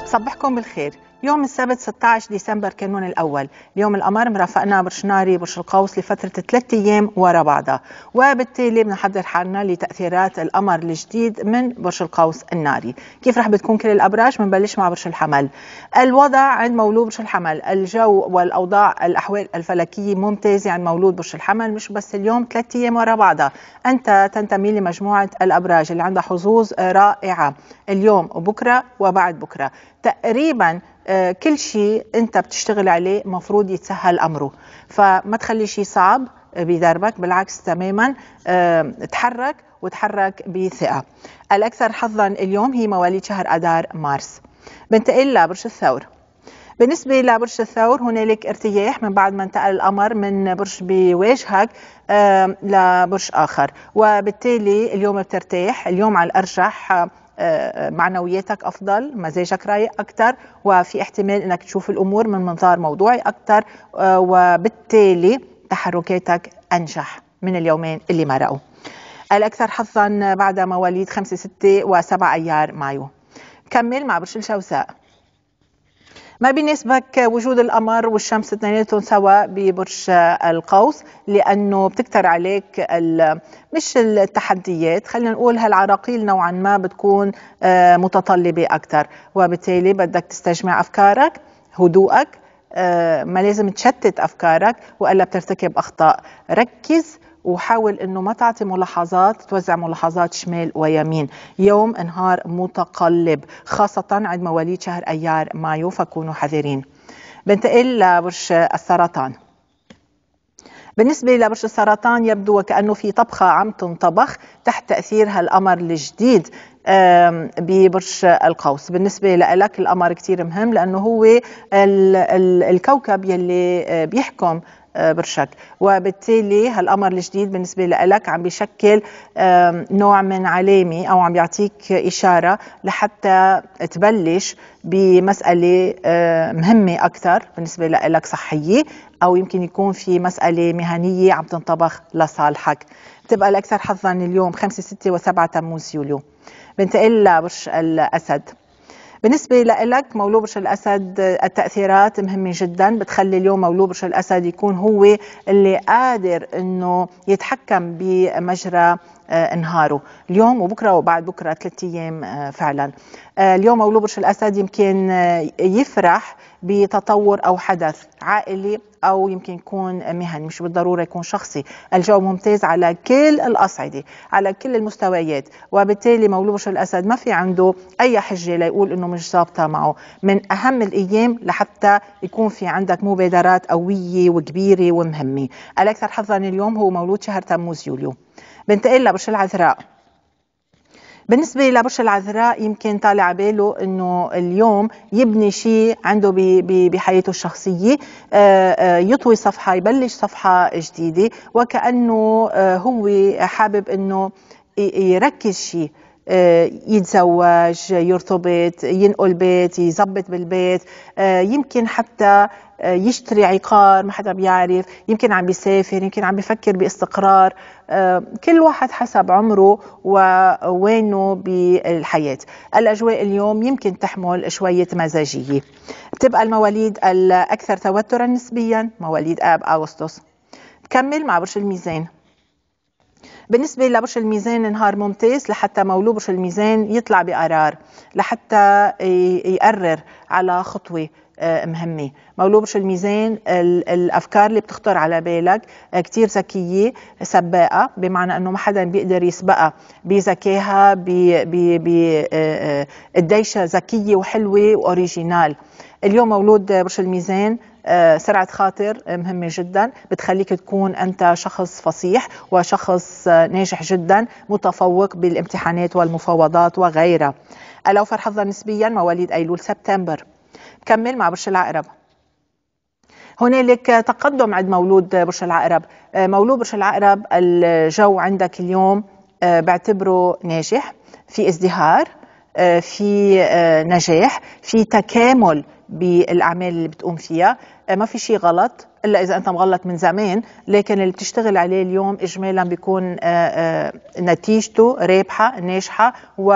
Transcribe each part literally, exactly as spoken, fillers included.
صبحكم بالخير. يوم السبت ستة عشر ديسمبر كانون الأول، اليوم القمر مرافقنا برج ناري برج القوس لفترة ثلاث أيام ورا بعضها، وبالتالي بنحضر حالنا لتأثيرات القمر الجديد من برج القوس الناري. كيف رح بتكون كل الأبراج؟ بنبلش مع برج الحمل. الوضع عند مولود برج الحمل، الجو والأوضاع الأحوال الفلكية ممتازة عند مولود برج الحمل، مش بس اليوم، ثلاث أيام ورا بعضها. أنت تنتمي لمجموعة الأبراج اللي عندها حظوظ رائعة اليوم وبكرة وبعد بكرة. تقريبا كل شيء انت بتشتغل عليه مفروض يتسهل امره، فما تخلي شيء صعب بدربك، بالعكس تماما تحرك وتحرك بثقة. الاكثر حظا اليوم هي مواليد شهر اذار مارس. بنتقل لبرج الثور. بالنسبة لبرج الثور هنالك ارتياح من بعد ما انتقل القمر من برج بواجهك لبرج آخر، وبالتالي اليوم بترتاح، اليوم على الأرجح معنوياتك أفضل، مزاجك رايق أكثر، وفي احتمال أنك تشوف الأمور من منظار موضوعي أكثر، وبالتالي تحركاتك أنجح من اليومين اللي مرقوا. الأكثر حظا بعد مواليد خمسة ستة وسبعة أيار مايو. كمل مع برج الجوزاء. ما بيناسبك وجود القمر والشمس اثنيناتهم سوا ببرج القوس، لأنه بتكتر عليك مش التحديات، خلينا نقول هالعراقيل نوعا ما بتكون متطلبة أكثر، وبالتالي بدك تستجمع أفكارك، هدوءك، ما لازم تشتت أفكارك وإلا بترتكب أخطاء. ركز وحاول انه ما تعطي ملاحظات، توزع ملاحظات شمال ويمين. يوم نهار متقلب خاصة عند مواليد شهر ايار مايو، فكونوا حذرين. بنتقل لبرج السرطان. بالنسبة لبرج السرطان يبدو وكأنه في طبخة عم تنطبخ تحت تأثير هالقمر الجديد ببرج القوس. بالنسبة لك القمر كتير مهم، لأنه هو ال ال الكوكب يلي بيحكم برشك، وبالتالي هالقمر الجديد بالنسبة لك عم بيشكل نوع من علامة أو عم بيعطيك إشارة لحتى تبلش بمسألة مهمة أكثر بالنسبة لك صحية، أو يمكن يكون في مسألة مهنية عم تنطبخ لصالحك. تبقى الأكثر حظا اليوم خمسة ستة وسبعة تموز يوليو. بنتقل لبرج الأسد. بالنسبة لك مولود برج الأسد التأثيرات مهمة جدا، بتخلي اليوم مولود برج الأسد يكون هو اللي قادر انه يتحكم بمجرى نهاره اليوم وبكره وبعد بكره، ثلاث ايام فعلا. اليوم مولود برج الأسد يمكن يفرح بتطور او حدث عائلي او يمكن يكون مهني، مش بالضروره يكون شخصي. الجو ممتاز على كل الاصعده، على كل المستويات، وبالتالي مولود برج الأسد ما في عنده اي حجه ليقول انه مش ظابطه معه. من اهم الايام لحتى يكون في عندك مبادرات قويه وكبيره ومهمه. الاكثر حظا اليوم هو مولود شهر تموز يوليو. بنتقل لبرج العذراء. بالنسبة لبرج العذراء يمكن طالع على باله انه اليوم يبني شيء عنده بحياته الشخصية، يطوي صفحة، يبلش صفحة جديدة، وكأنه هو حابب انه يركز شيء، يتزوج، يرتبط، ينقل بيت، يزبط بالبيت، يمكن حتى يشتري عقار، ما حدا بيعرف، يمكن عم بيسافر، يمكن عم بيفكر باستقرار. كل واحد حسب عمره ووينه بالحياة. الأجواء اليوم يمكن تحمل شوية مزاجية. بتبقى المواليد الأكثر توترا نسبيا مواليد آب أغسطس. بكمل مع برج الميزان. بالنسبة لبرج الميزان نهار ممتاز لحتى مولود برج الميزان يطلع بقرار، لحتى يقرر على خطوة مهمة. مولود برج الميزان الأفكار اللي بتخطر على بالك كتير ذكية، سباقة، بمعنى أنه ما حدا بيقدر يسبقها بذكائها، بالديشة ذكية وحلوة وأوريجينال. اليوم مولود برج الميزان سرعة خاطر مهمة جدا، بتخليك تكون أنت شخص فصيح وشخص ناجح جدا، متفوق بالامتحانات والمفاوضات وغيرها. الأوفر حظا نسبيا مواليد أيلول سبتمبر. كمل مع برج العقرب. هنالك تقدم عند مولود برج العقرب. مولود برج العقرب الجو عندك اليوم بعتبره ناجح، في ازدهار، في نجاح، في تكامل بالأعمال اللي بتقوم فيها. ما في شيء غلط إلا إذا أنت مغلط من زمان، لكن اللي بتشتغل عليه اليوم إجمالا بيكون نتيجته رابحة ناجحة و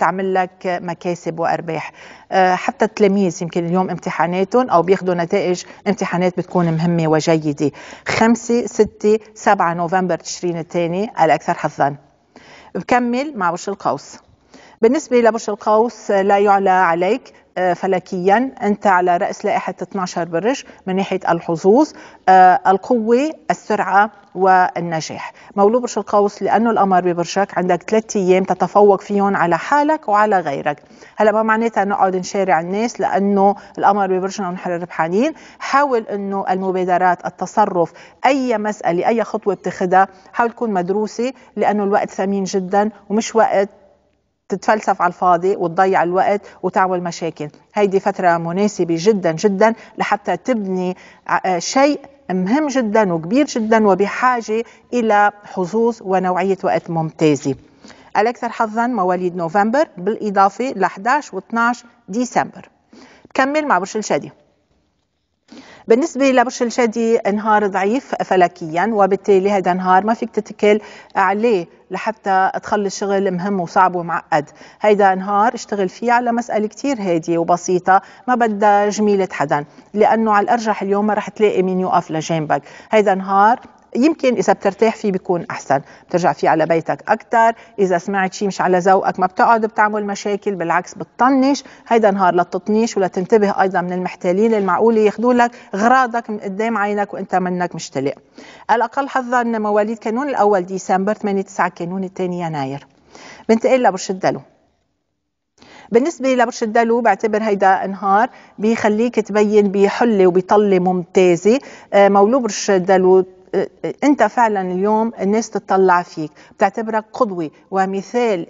تعمل لك مكاسب وأرباح. حتى التلاميذ يمكن اليوم امتحاناتهم أو بياخدوا نتائج امتحانات بتكون مهمة وجيدة. خمسة ستة سبعة نوفمبر تشرين الثاني الأكثر حظاً. بكمل مع برج القوس. بالنسبة لبرج القوس لا يعلى عليك فلكيا، أنت على رأس لائحة اثني عشر برج من ناحية الحظوظ، القوة، السرعة والنجاح. مولود برج القوس لأنه القمر ببرجك عندك ثلاثة أيام تتفوق فيهم على حالك وعلى غيرك. هلا ما معناتها نقعد نشارع الناس لأنه القمر ببرجنا ونحن ربحانين. حاول أنه المبادرات، التصرف، أي مسألة، أي خطوة بتاخدها حاول تكون مدروسة، لأنه الوقت ثمين جدا ومش وقت تتفلسف على الفاضي وتضيع الوقت وتعمل مشاكل. هيدي فترة مناسبة جدا جدا لحتى تبني شيء مهم جدا وكبير جدا وبحاجة إلى حظوظ ونوعية وقت ممتازة. الأكثر حظا مواليد نوفمبر بالإضافة ل أحد عشر و اثني عشر ديسمبر. كمل مع برج الجدي. بالنسبة لبرج الجدي نهار ضعيف فلكيا، وبالتالي هذا نهار ما فيك تتكل عليه لحتى تخلص شغل مهم وصعب ومعقد. هيدا نهار اشتغل فيه على مسألة كتير هادية وبسيطة ما بدها جميلة حدا، لأنه على الأرجح اليوم ما رح تلاقي مين يوقف لجنبك. هيدا نهار يمكن إذا بترتاح فيه بيكون أحسن، بترجع فيه على بيتك أكتر. إذا سمعت شيء مش على ذوقك ما بتقعد بتعمل مشاكل، بالعكس بتطنش. هيدا نهار لا تطنش ولا تنتبه أيضا من المحتالين المعقول ياخدوا لك غراضك من قدام عينك وإنت منك مشتلق. الأقل حظا مواليد كانون الأول ديسمبر، ثمانية تسعة كانون الثاني يناير. بنتقل لبرج الدلو. بالنسبة لبرج الدلو بعتبر هيدا نهار بيخليك تبين بحلة وبطلة ممتازة. مولود برج الدلو انت فعلا اليوم الناس تطلع فيك، بتعتبرك قدوة ومثال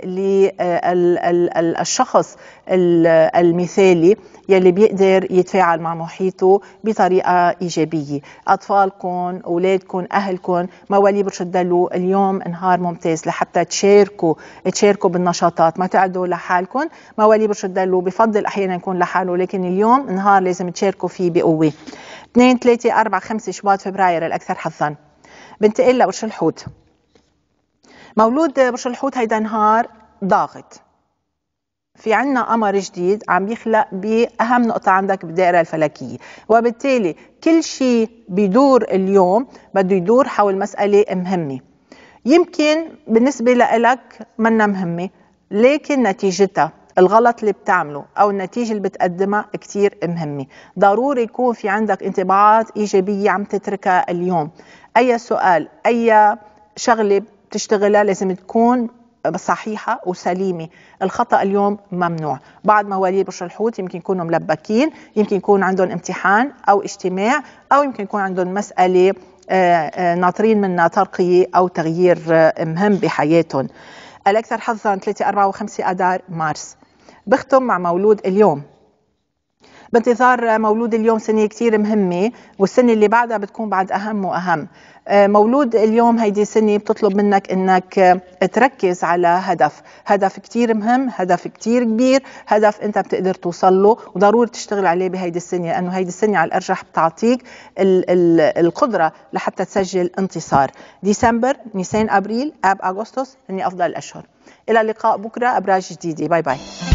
للشخص المثالي يلي بيقدر يتفاعل مع محيطه بطريقة إيجابية. أطفالكم، أولادكم، أهلكم، مواليد برج الدلو اليوم نهار ممتاز لحتى تشاركوا تشاركوا بالنشاطات، ما تقعدوا لحالكم. مواليد برج الدلو بفضل أحيانا يكون لحاله، لكن اليوم نهار لازم تشاركوا فيه بقوة. اثنين ثلاثة أربعة خمسة شباط فبراير الأكثر حظاً. بنتقل لبرج الحوت. مولود برج الحوت هيدا نهار ضاغط، في عنا قمر جديد عم يخلق بأهم نقطة عندك بالدائرة الفلكية، وبالتالي كل شيء بيدور اليوم بده يدور حول مسألة مهمة. يمكن بالنسبة لك منا مهمة، لكن نتيجتها، الغلط اللي بتعمله أو النتيجة اللي بتقدمها كتير مهمة. ضروري يكون في عندك انطباعات إيجابية عم تتركها اليوم. أي سؤال، أي شغلة بتشتغلها لازم تكون صحيحة وسليمة. الخطأ اليوم ممنوع. بعض مواليد برج الحوت يمكن يكونوا ملبكين، يمكن يكون عندهم امتحان أو اجتماع، أو يمكن يكون عندهم مسألة ناطرين منها ترقية أو تغيير مهم بحياتهم. الأكثر حظاً ثلاثة أربعة وخمسة أدار مارس. بختم مع مولود اليوم. بانتظار مولود اليوم سنة كتير مهمة، والسنة اللي بعدها بتكون بعد أهم وأهم. مولود اليوم هيدي سنة بتطلب منك إنك تركز على هدف، هدف كتير مهم، هدف كتير كبير، هدف أنت بتقدر توصل له وضروري تشتغل عليه بهيدي السنة، لأنه هيدي السنة على الأرجح بتعطيك ال ال القدرة لحتى تسجل انتصار. ديسمبر، نيسان، أبريل، آب، أغسطس هني أفضل الأشهر. إلى اللقاء بكرة أبراج جديدة. باي باي.